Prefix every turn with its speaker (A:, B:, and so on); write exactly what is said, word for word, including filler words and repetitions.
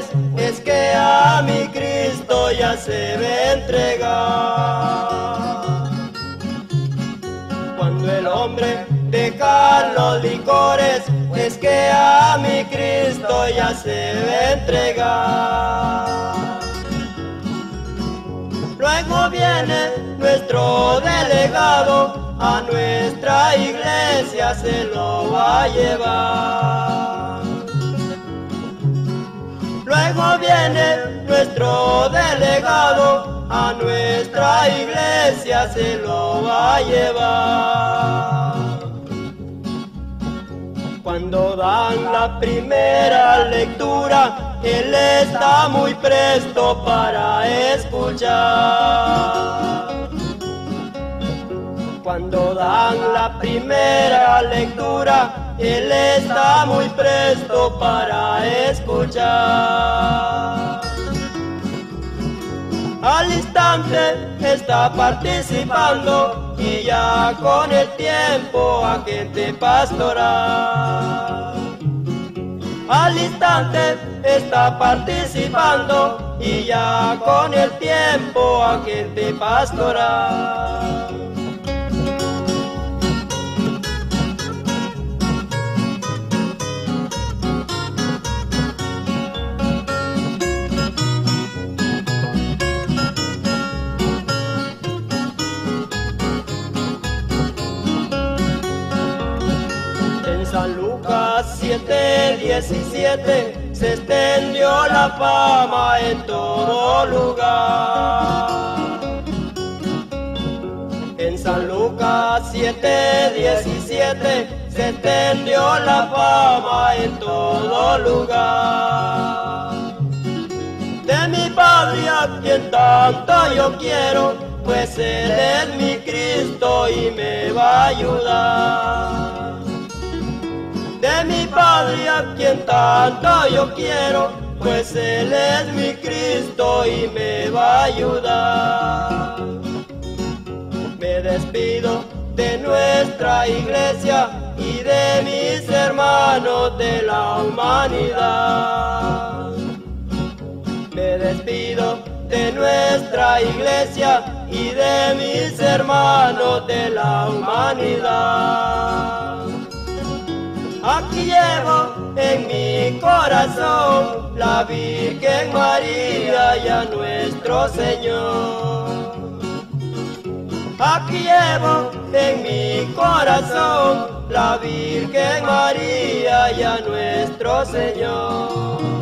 A: licores, es que a mi Cristo ya se ve entregar. Cuando el hombre deja los licores, es que a mi Cristo ya se ve entregar. Luego viene nuestro delegado, a nuestra iglesia se lo va a llevar. Luego viene nuestro delegado, a nuestra iglesia se lo va a llevar. Cuando dan la primera lectura, él está muy presto para escuchar. Cuando dan la primera lectura, él está muy presto para escuchar. Al instante está participando y ya con el tiempo agente pastoral. Al instante está participando y ya con el tiempo agente pastoral. San Lucas siete diecisiete se extendió la fama en todo lugar. En San Lucas siete diecisiete se extendió la fama en todo lugar. De mi Padre a quien tanto yo quiero, pues Él es mi Cristo y me va a ayudar. De mi Padre a quien tanto yo quiero, pues Él es mi Cristo y me va a ayudar. Me despido de nuestra iglesia y de mis hermanos de la humanidad. Me despido de nuestra iglesia y de mis hermanos de la humanidad. Aquí llevo en mi corazón la Virgen María y a nuestro Señor. Aquí llevo en mi corazón la Virgen María y a nuestro Señor.